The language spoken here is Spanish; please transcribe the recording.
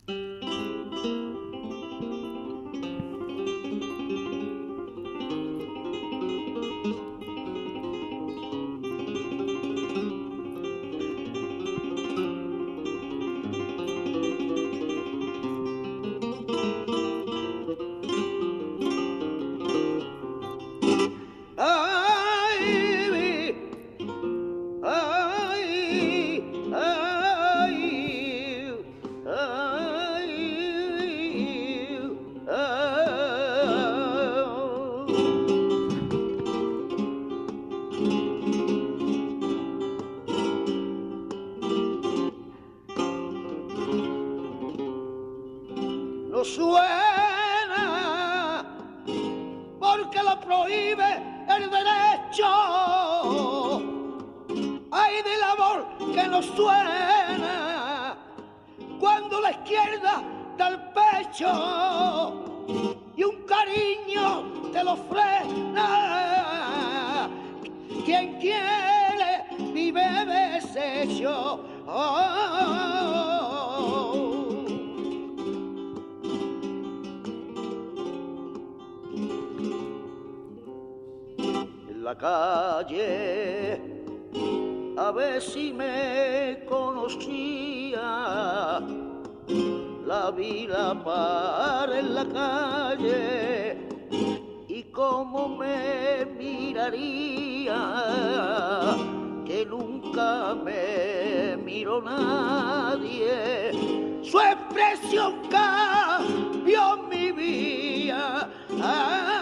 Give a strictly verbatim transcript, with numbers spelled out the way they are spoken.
No suena porque lo prohíbe el derecho. Hay del amor que no suena cuando la izquierda da el pecho y un cariño te lo frena. Quien quiere vive deshecho. Oh. En la calle a ver si me conocía, la vi la par en la calle y cómo me miraría, que nunca me miró nadie, su expresión cambió mi vida. Ah,